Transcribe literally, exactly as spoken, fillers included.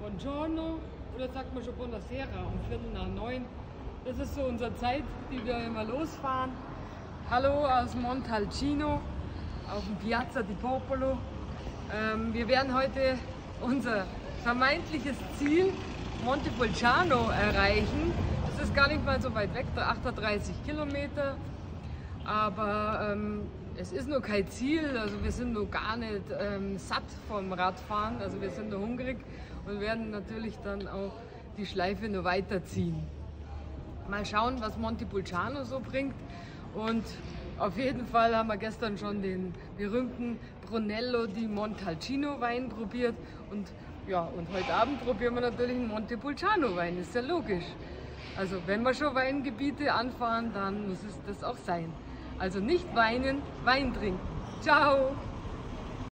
Buongiorno oder sagt man schon Buonasera um Viertel nach neun. Das ist so unsere Zeit, die wir immer losfahren. Hallo aus Montalcino auf dem Piazza di Popolo. Ähm, wir werden heute unser vermeintliches Ziel Montepulciano erreichen. Das ist gar nicht mal so weit weg, achtunddreißig Kilometer. Aber ähm, es ist nur kein Ziel, also wir sind noch gar nicht ähm, satt vom Radfahren, also wir sind noch hungrig und werden natürlich dann auch die Schleife noch weiterziehen. Mal schauen, was Montepulciano so bringt, und auf jeden Fall haben wir gestern schon den berühmten Brunello di Montalcino Wein probiert, und ja, und heute Abend probieren wir natürlich einen Montepulciano Wein, ist ja logisch. Also wenn wir schon Weingebiete anfahren, dann muss es das auch sein. Also nicht weinen, Wein trinken. Ciao!